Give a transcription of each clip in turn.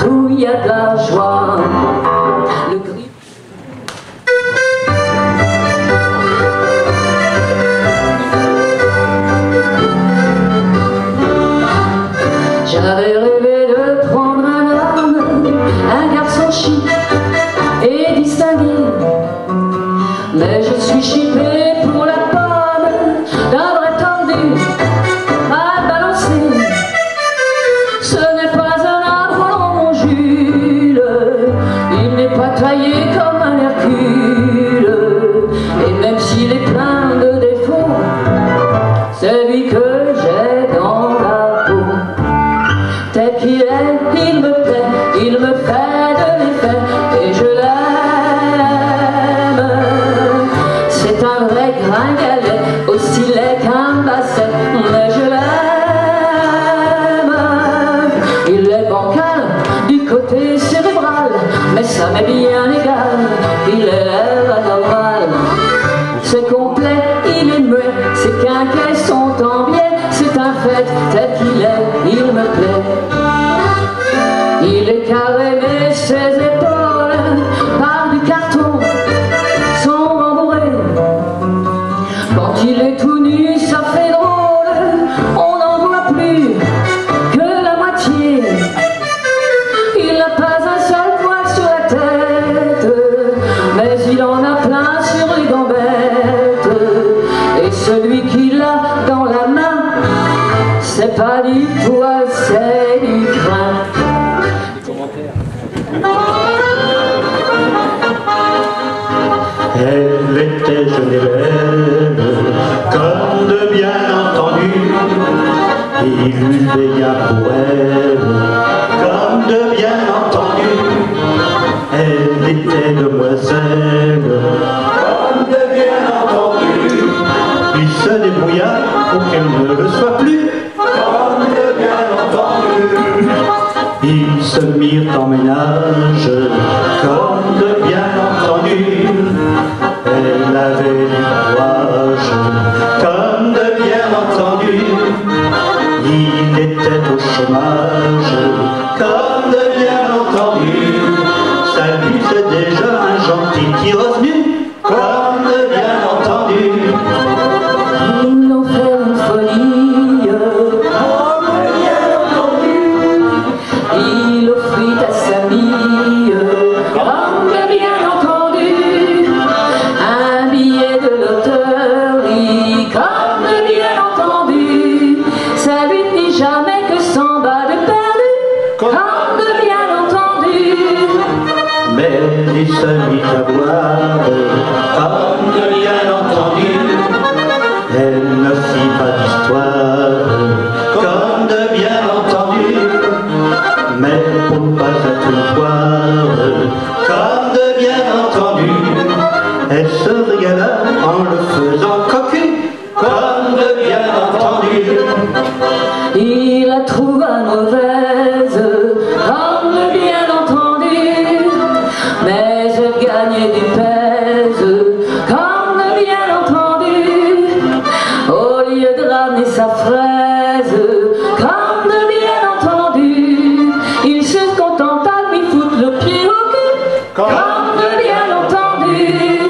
où il y a de la joie. Le gris... J'avais rêvé de prendre un homme, un garçon chic et distingué, mais je suis chippé pour la pomme d'un vrai tordu mal balancé. Ce n'est pas un Apollon, mon Jules, il n'est pas taillé comme un Hercule, et même s'il est plein de défauts, c'est lui que j'ai dans la peau. Tel qu'il est, il me plaît, il me fait de l'effet, et je l'aime. C'est un vrai gringalet, aussi laid qu'un basset, mais je l'aime. Il est bancal du côté cérébral, mais ça m'est bien égal, il est anormal. C'est complet, il est muet, ses quinquets sont en biais, c'est un fait, tel qu'il est, il me plaît. Il est carré mais ses épaules par du carton sont rembourrées. Quand il est tout nu ça fait drôle, on n'en voit plus que la moitié. Il n'a pas un seul poil sur la tête, mais il en a plein sur les gambettes. Et celui qui l'a dans la main, c'est pas du poil, c'est du crin. Elle était jeune et belle, comme de bien entendu. Il lui veilla pour elle, comme de bien entendu. Elle était demoiselle, comme de bien entendu. Il se débrouilla pour qu'elle ne le soit plus, comme de bien entendu. Ils se mirent en ménage, comme de bien entendu. Elle avait du courage, comme de bien entendu. Il était au chômage, comme de bien entendu. Ça lui faisait déjà un gentil petit revenu, comme de bien entendu. Ils l'ont fait une folie, comme de bien entendu. il offrit à sa fille, comme de bien entendu, un billet de loterie, comme de bien entendu. Ça lui dit jamais que 100 balles de perdu, comme de bien entendu. Mais il se mit à boire, comme de bien entendu. Elle ne fit pas d'histoire, comme de bien entendu. Mais pour pas être une poire, comme de bien entendu. Elle se régala en le faisant cocu, comme de bien entendu. Il la trouva mauvaise, comme de bien entendu, mais elle gagnait du pèse, comme de bien entendu. Au lieu de ramener sa fraise, comme de bien entendu, il se contenta de lui foutre le pied au cul, comme de bien entendu.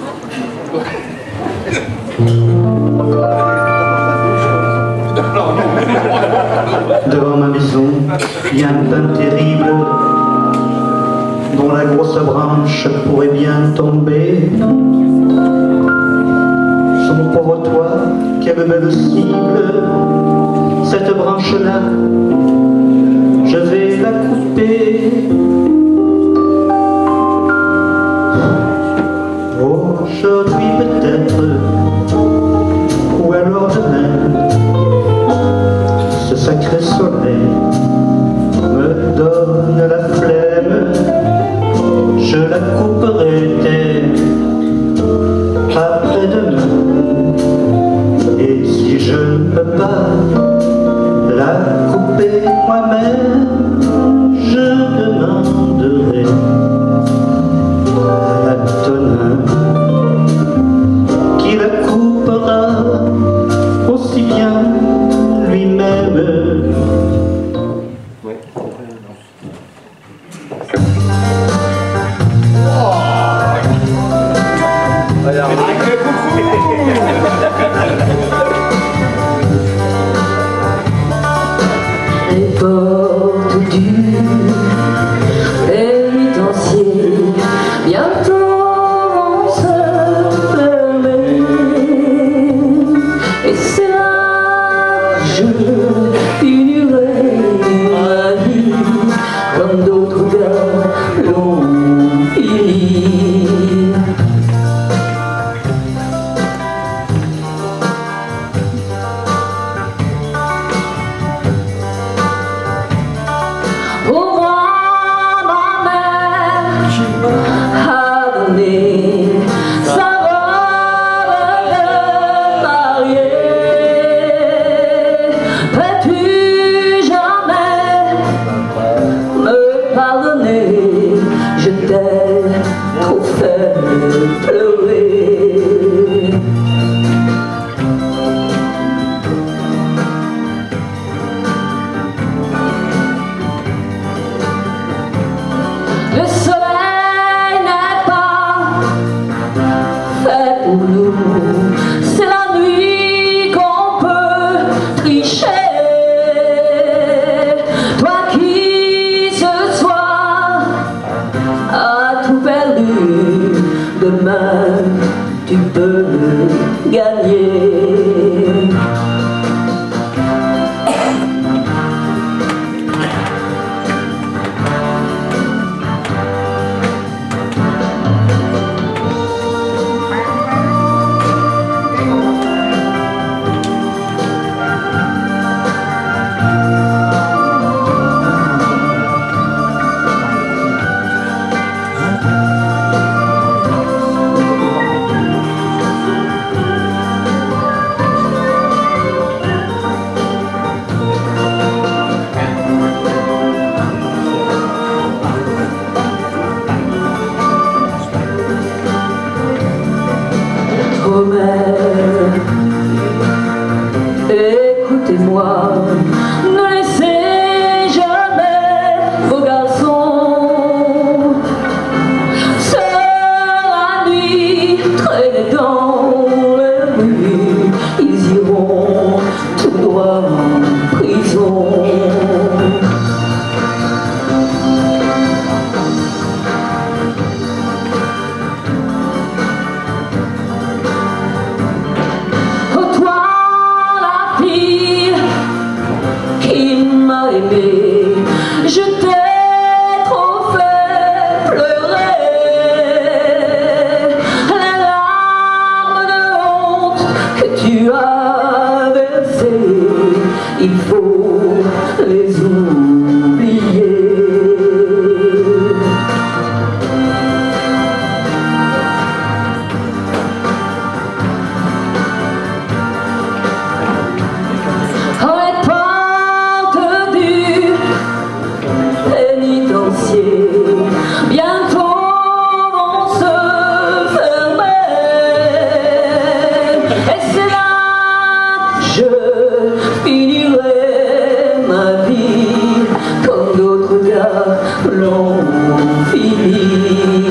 Devant ma maison, il y a un pin terrible dont la grosse branche pourrait bien tomber. Sur mon pauvre toit, quelle belle cible, cette branche-là, je vais la couper. Aujourd'hui peut-être, ou alors demain, ce sacré soleil me donne la flemme, je la couperai après-demain. Et si je ne peux pas la couper moi-même, je demande l'ont fini.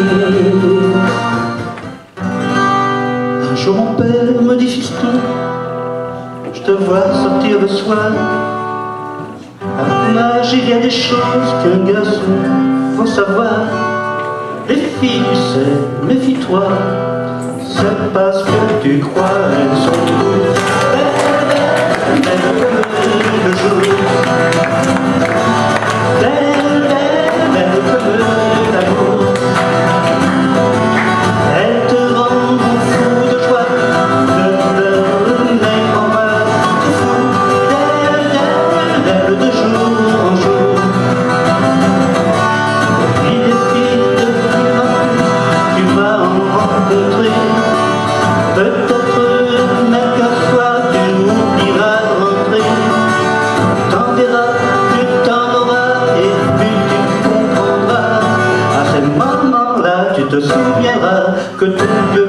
Un jour mon père me dit: fiston, je te vois sortir le soir. À ton âge il y a des choses qu'un garçon faut savoir. Les filles, tu sais, méfie-toi, c'est parce que tu crois, elles sont toutes belles, belles comme le jour. Belles, belles, belles comme l'amour. Elles te rendront fou de joie, de leur nez en bas, de fou. Belles, belles, belles de jour en jour. Et puis des filles de tu vas en rencontrer. Peut-être même qu'un soir tu oublieras de rentrer. T'en verras, tu t'en auras, et puis tu comprendras. À ces moments-là, tu te souviendras que ton Dieu